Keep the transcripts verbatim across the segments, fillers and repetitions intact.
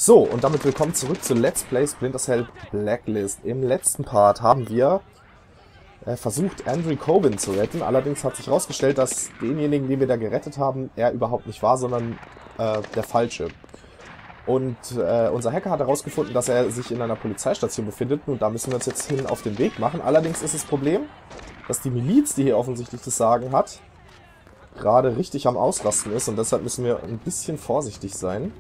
So, und damit willkommen zurück zu Let's Play Splinter Cell Blacklist. Im letzten Part haben wir äh, versucht, Andrew Coben zu retten. Allerdings hat sich herausgestellt, dass denjenigen, den wir da gerettet haben, er überhaupt nicht war, sondern äh, der Falsche. Und äh, unser Hacker hat herausgefunden, dass er sich in einer Polizeistation befindet. Und da müssen wir uns jetzt hin auf den Weg machen. Allerdings ist das Problem, dass die Miliz, die hier offensichtlich das Sagen hat, gerade richtig am Ausrasten ist. Und deshalb müssen wir ein bisschen vorsichtig sein.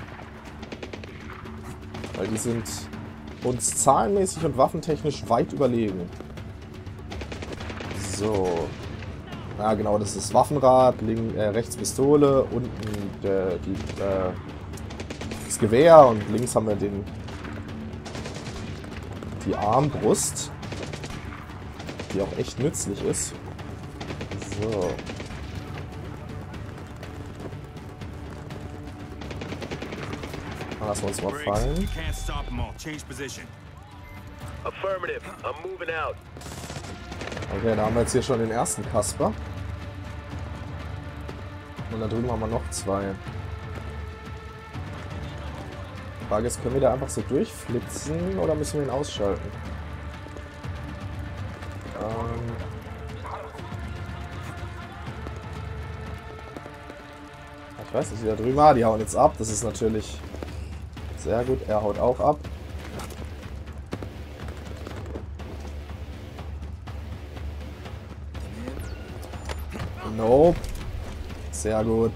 Weil die sind uns zahlenmäßig und waffentechnisch weit überlegen. So. Ja genau, das ist Waffenrad, link, äh, rechts Pistole, unten der, die, äh, das Gewehr und links haben wir den die Armbrust, die auch echt nützlich ist. So. Lassen wir uns mal fallen. Okay, da haben wir jetzt hier schon den ersten Kasper. Und da drüben haben wir noch zwei. Die Frage ist, können wir da einfach so durchflitzen oder müssen wir ihn ausschalten? Ähm ich weiß nicht, wie da drüben... Ah, die hauen jetzt ab. Das ist natürlich... Sehr gut, er haut auch ab. Nope. Sehr gut.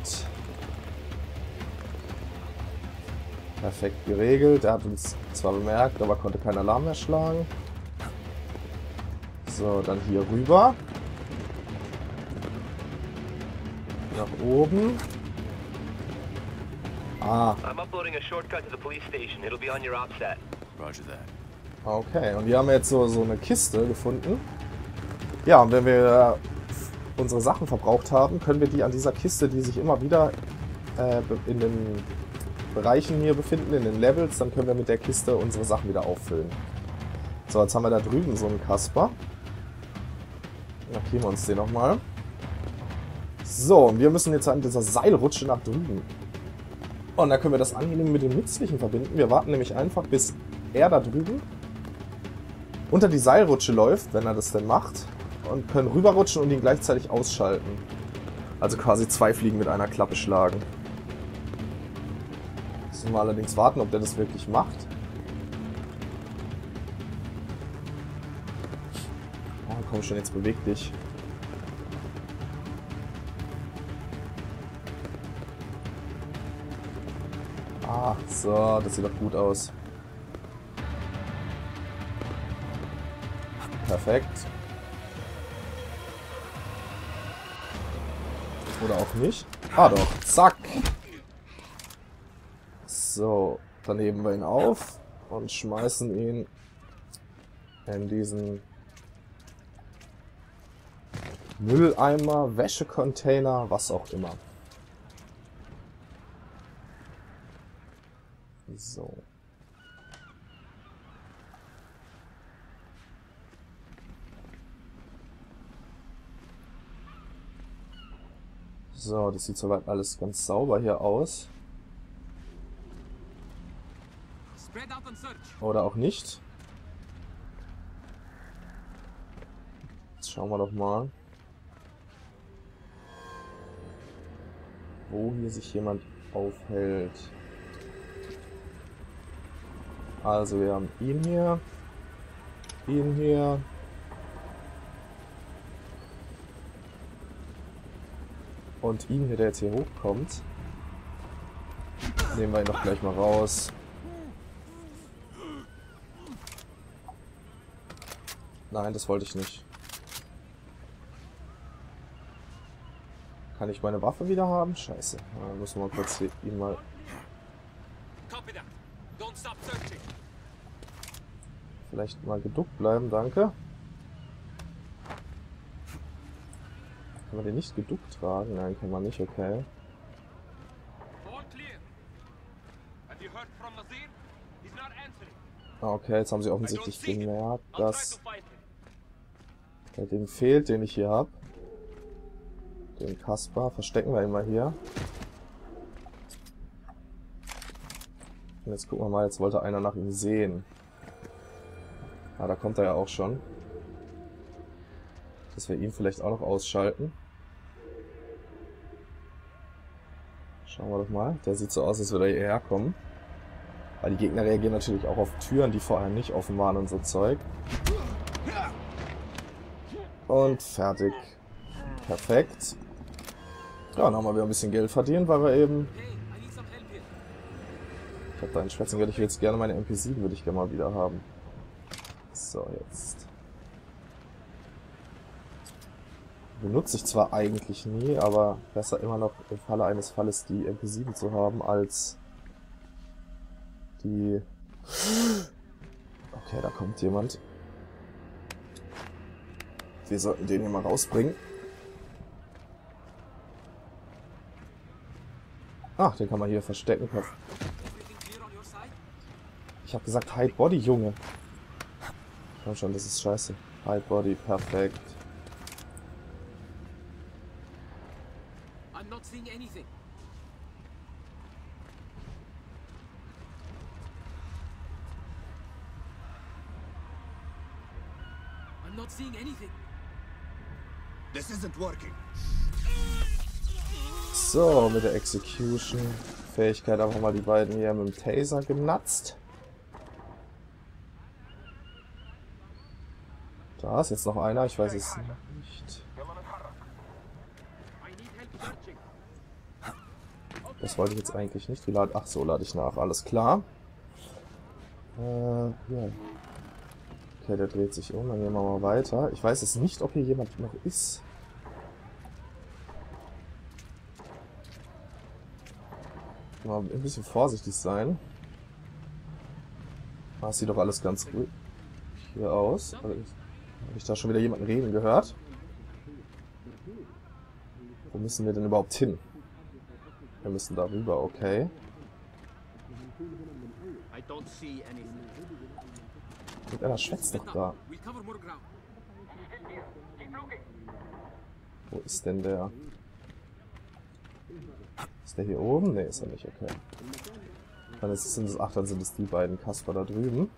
Perfekt geregelt. Er hat uns zwar bemerkt, aber konnte keinen Alarm mehr schlagen. So, dann hier rüber. Nach oben. Ah. Okay, und wir haben jetzt so, so eine Kiste gefunden. Ja, und wenn wir unsere Sachen verbraucht haben, können wir die an dieser Kiste, die sich immer wieder äh, in den Bereichen hier befinden, in den Levels, dann können wir mit der Kiste unsere Sachen wieder auffüllen. So, jetzt haben wir da drüben so einen Kasper. Markieren wir uns den nochmal. So, und wir müssen jetzt an dieser Seilrutsche nach drüben. Und da können wir das Angenehm mit dem Nützlichen verbinden. Wir warten nämlich einfach, bis er da drüben unter die Seilrutsche läuft, wenn er das denn macht. Und können rüberrutschen und ihn gleichzeitig ausschalten. Also quasi zwei Fliegen mit einer Klappe schlagen. Müssen wir allerdings warten, ob der das wirklich macht. Oh, komm schon, jetzt beweg dich. Ah, so, das sieht doch gut aus. Perfekt. Oder auch nicht. Ah doch, zack. So, dann heben wir ihn auf und schmeißen ihn in diesen Mülleimer, Wäschecontainer, was auch immer. So. So, das sieht soweit alles ganz sauber hier aus. Oder auch nicht. Jetzt schauen wir doch mal, wo hier sich jemand aufhält. Also wir haben ihn hier, ihn hier. Und ihn hier, der jetzt hier hochkommt. Nehmen wir ihn doch gleich mal raus. Nein, das wollte ich nicht. Kann ich meine Waffe wieder haben? Scheiße. Da müssen wir mal kurz hier ihn mal... Vielleicht mal geduckt bleiben, danke. Kann man den nicht geduckt tragen? Nein, kann man nicht, okay. Okay, jetzt haben sie offensichtlich gemerkt, dass der dem fehlt, den ich hier habe. Den Kasper. Verstecken wir ihn mal hier. Und jetzt gucken wir mal, jetzt wollte einer nach ihm sehen. Ah, da kommt er ja auch schon. Dass wir ihn vielleicht auch noch ausschalten. Schauen wir doch mal. Der sieht so aus, als würde er hierher kommen. Weil die Gegner reagieren natürlich auch auf Türen, die vorher nicht offen waren und so Zeug. Und fertig. Perfekt. Ja, dann haben wir wieder ein bisschen Geld verdient, weil wir eben... Ich habe da einen Schwätzen gehört, ich will jetzt gerne meine M P sieben, würde ich gerne mal wieder haben. So, jetzt. Benutze ich zwar eigentlich nie, aber besser immer noch im Falle eines Falles die M P sieben zu haben, als die... Okay, da kommt jemand. Wir sollten den hier mal rausbringen. Ach, den kann man hier verstecken. Ich habe gesagt Hide Body, Junge. Komm schon, das ist scheiße. Hide Body, perfekt. I'm not seeing anything. I'm not seeing anything. This isn't working. So, mit der Execution-Fähigkeit einfach mal die beiden hier mit dem Taser genatzt. Da ist jetzt noch einer, ich weiß es nicht. Das wollte ich jetzt eigentlich nicht. Wie lade? Ach so, lade ich nach. Alles klar. Äh, ja. Okay, der dreht sich um. Dann gehen wir mal weiter. Ich weiß jetzt nicht, ob hier jemand noch ist. Mal ein bisschen vorsichtig sein. Das sieht doch alles ganz gut hier aus. Habe ich da schon wieder jemanden reden gehört? Wo müssen wir denn überhaupt hin? Wir müssen da rüber, okay. Und einer schwätzt doch da. Wo ist denn der? Ist der hier oben? Ne, ist er nicht, okay. Dann ist es, sind es, ach, dann sind es die beiden Kasper da drüben.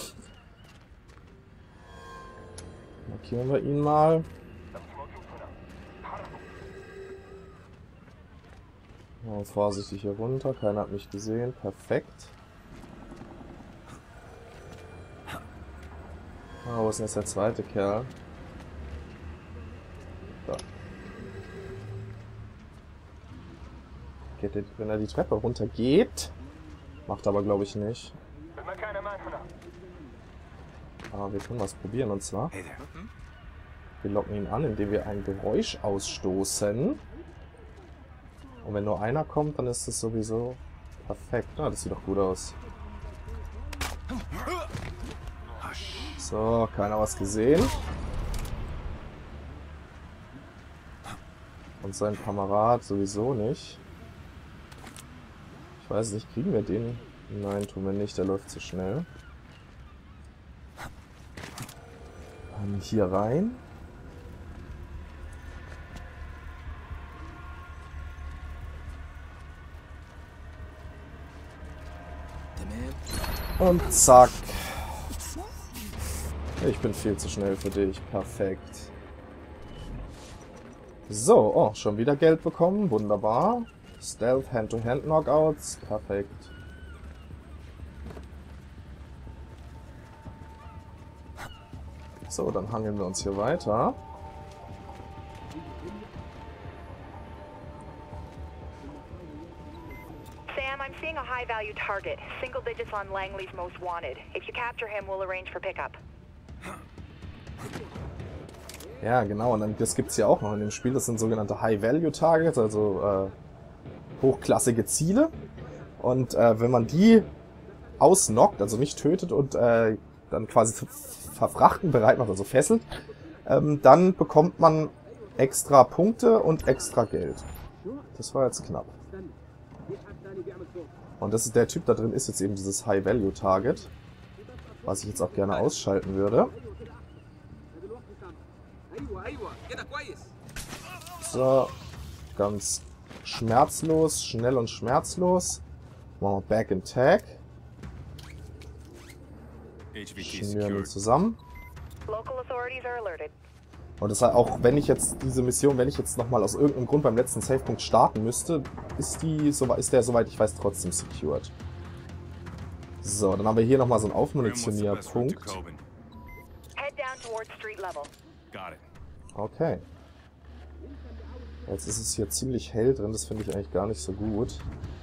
Markieren wir ihn mal. Oh, vorsichtig hier runter, keiner hat mich gesehen, perfekt. Ah, wo ist denn jetzt der zweite Kerl? Da. Geht der, wenn er die Treppe runter geht, macht aber glaube ich nicht. Aber wir können was probieren und zwar. Wir locken ihn an, indem wir ein Geräusch ausstoßen. Und wenn nur einer kommt, dann ist es sowieso perfekt. Na, das sieht doch gut aus. So, keiner was gesehen. Und sein Kamerad sowieso nicht. Ich weiß nicht, kriegen wir den? Nein, tun wir nicht, der läuft zu schnell. Dann hier rein. Und zack. Ich bin viel zu schnell für dich. Perfekt. So, oh, schon wieder Geld bekommen. Wunderbar. Stealth, Hand-to-Hand-Knockouts. Perfekt. So, dann hangeln wir uns hier weiter. Sam, I'm seeing a high-value target. Single digits on Langley's most wanted. If you capture him, we'll arrange for pickup. Ja, genau. Und dann, das gibt es ja auch noch in dem Spiel. Das sind sogenannte High-Value-Targets, also äh, hochklassige Ziele. Und äh, wenn man die ausnockt, also nicht tötet und äh, dann quasi verfrachten bereit macht, also fesselt, ähm, dann bekommt man extra Punkte und extra Geld. Das war jetzt knapp. Und das ist der Typ da drin, ist jetzt eben dieses High-Value-Target, was ich jetzt auch gerne ausschalten würde. So, ganz schmerzlos, schnell und schmerzlos. Machen wir Back and Tag. Schnüren ihn zusammen. Local authorities are alerted. Und das heißt, auch wenn ich jetzt diese Mission, wenn ich jetzt nochmal aus irgendeinem Grund beim letzten Savepunkt starten müsste, ist, die, so, ist der, soweit ich weiß, trotzdem secured. So, dann haben wir hier nochmal so einen Aufmunitionierpunkt. Head down towards street level. Okay. Jetzt ist es hier ziemlich hell drin, das finde ich eigentlich gar nicht so gut.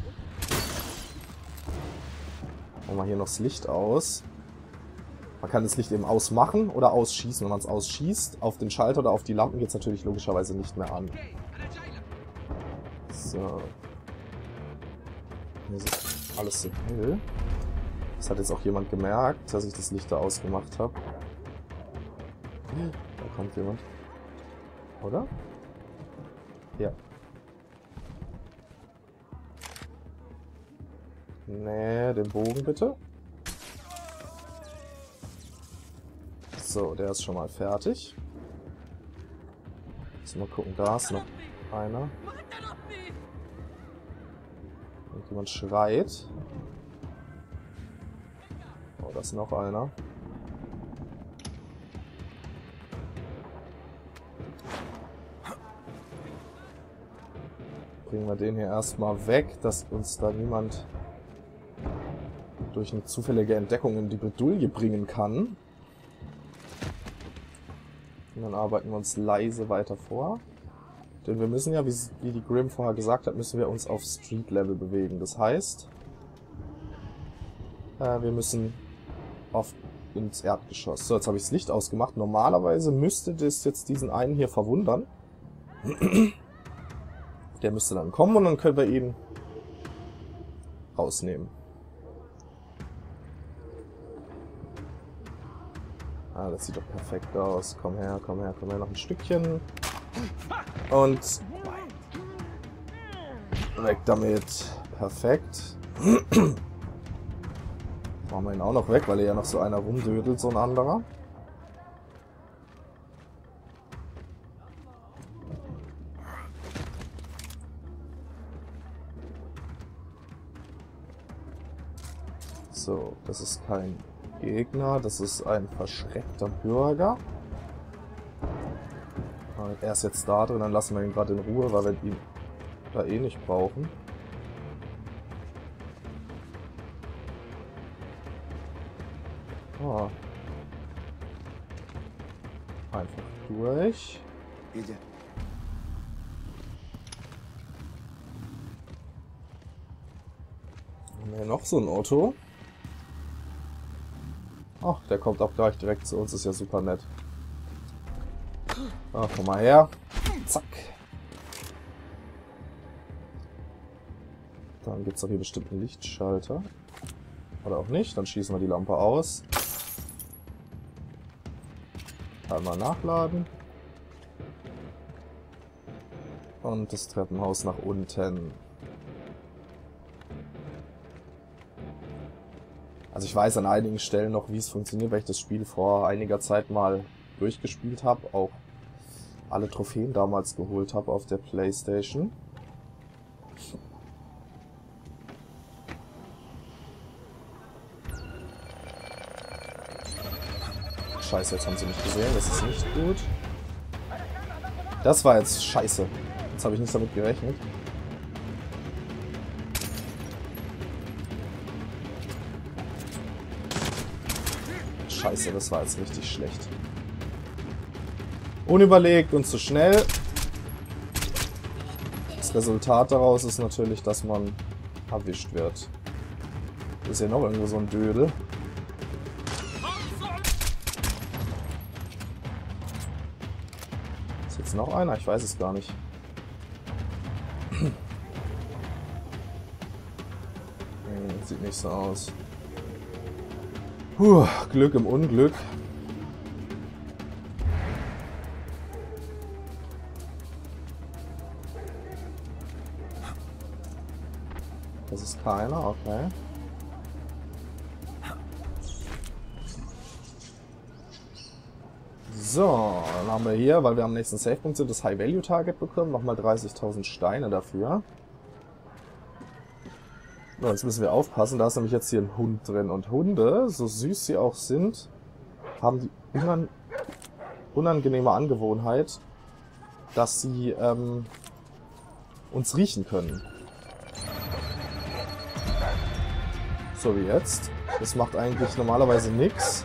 Machen wir hier noch das Licht aus. Man kann das Licht eben ausmachen oder ausschießen. Wenn man es ausschießt, auf den Schalter oder auf die Lampen geht es natürlich logischerweise nicht mehr an. So. Hier ist alles so hell. Das hat jetzt auch jemand gemerkt, dass ich das Licht da ausgemacht habe. Da kommt jemand. Oder? Ja. Nee, den Bogen bitte. So, der ist schon mal fertig. Jetzt mal gucken, da ist noch einer. Irgendjemand schreit. Oh, da ist noch einer. Bringen wir den hier erstmal weg, dass uns da niemand durch eine zufällige Entdeckung in die Bredouille bringen kann. Und dann arbeiten wir uns leise weiter vor. Denn wir müssen ja, wie, wie die Grim vorher gesagt hat, müssen wir uns auf Street-Level bewegen. Das heißt, äh, wir müssen auf ins Erdgeschoss. So, jetzt habe ich das Licht ausgemacht. Normalerweise müsste das jetzt diesen einen hier verwundern. Der müsste dann kommen und dann können wir ihn rausnehmen. Ah, das sieht doch perfekt aus. Komm her, komm her, komm her, noch ein Stückchen. Und weg damit. Perfekt. Machen wir ihn auch noch weg, weil er ja noch so einer rumdödelt, so ein anderer. So, das ist kein Gegner, das ist ein verschreckter Bürger. Er ist jetzt da drin, dann lassen wir ihn gerade in Ruhe, weil wir ihn da eh nicht brauchen. Oh. Einfach durch. Bitte. Haben wir noch so ein Auto? Ach, der kommt auch gleich direkt zu uns, ist ja super nett. Ach, komm mal her. Zack. Dann gibt es doch hier bestimmt einen Lichtschalter. Oder auch nicht, dann schießen wir die Lampe aus. Einmal nachladen. Und das Treppenhaus nach unten. Also ich weiß an einigen Stellen noch, wie es funktioniert, weil ich das Spiel vor einiger Zeit mal durchgespielt habe. Auch alle Trophäen damals geholt habe auf der PlayStation. Scheiße, jetzt haben sie mich gesehen, das ist nicht gut. Das war jetzt scheiße. Jetzt habe ich nicht damit gerechnet. Scheiße, das war jetzt richtig schlecht. Unüberlegt und zu schnell. Das Resultat daraus ist natürlich, dass man erwischt wird. Ist ja noch irgendwo so ein Dödel. Ist jetzt noch einer? Ich weiß es gar nicht. Hm, sieht nicht so aus. Puh, Glück im Unglück. Das ist keiner, okay. So, dann haben wir hier, weil wir am nächsten Savepunkt sind, das High-Value-Target bekommen. Nochmal dreißigtausend Steine dafür. So, jetzt müssen wir aufpassen, da ist nämlich jetzt hier ein Hund drin. Und Hunde, so süß sie auch sind, haben die unan unangenehme Angewohnheit, dass sie ähm, uns riechen können. So wie jetzt. Das macht eigentlich normalerweise nichts.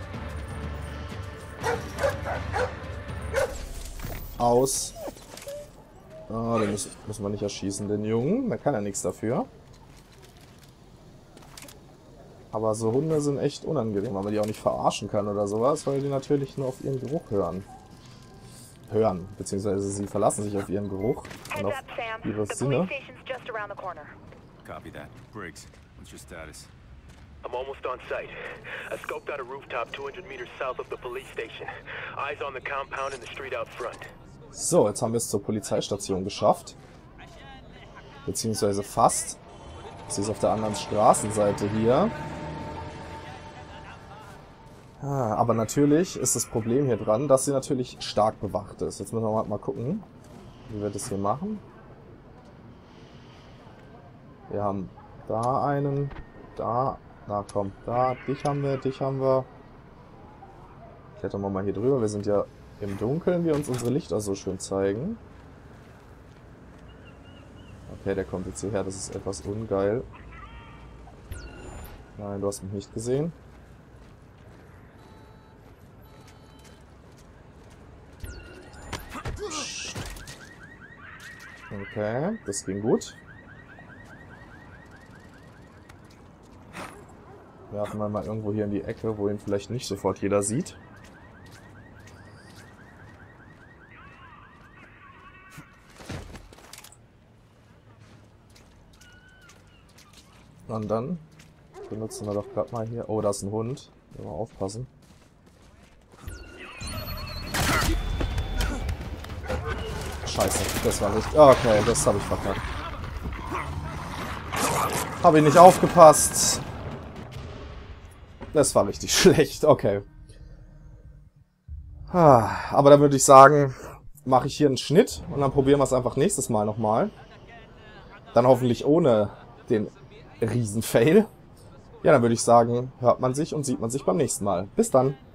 Aus. Ah, den müssen, müssen wir nicht erschießen, den Jungen. Da kann er nichts dafür. Aber so Hunde sind echt unangenehm, weil man die auch nicht verarschen kann oder sowas, weil die natürlich nur auf ihren Geruch hören. Hören, beziehungsweise sie verlassen sich auf ihren Geruch und auf ihre Sinne. Copy that. Briggs, what's your status? I'm almost on site. I scoped out a rooftop two hundred meters south of the police station. Eyes on the compound and the street out front. So, jetzt haben wir es zur Polizeistation geschafft. Beziehungsweise fast. Sie ist auf der anderen Straßenseite hier. Ah, aber natürlich ist das Problem hier dran, dass sie natürlich stark bewacht ist. Jetzt müssen wir mal, mal gucken, wie wir das hier machen. Wir haben da einen, da, na komm, da, dich haben wir, dich haben wir. Klettern wir mal hier drüber, wir sind ja im Dunkeln, wie uns unsere Lichter so schön zeigen. Okay, der kommt jetzt hierher, das ist etwas ungeil. Nein, du hast mich nicht gesehen. Okay, das ging gut. Werfen wir mal irgendwo hier in die Ecke, wo ihn vielleicht nicht sofort jeder sieht. Und dann benutzen wir doch gerade mal hier... Oh, da ist ein Hund. Mal aufpassen. Scheiße, das war nicht... Okay, das habe ich verkackt. Habe ich nicht aufgepasst. Das war richtig schlecht, okay. Aber dann würde ich sagen, mache ich hier einen Schnitt und dann probieren wir es einfach nächstes Mal nochmal. Dann hoffentlich ohne den Riesenfail. Ja, dann würde ich sagen, hört man sich und sieht man sich beim nächsten Mal. Bis dann.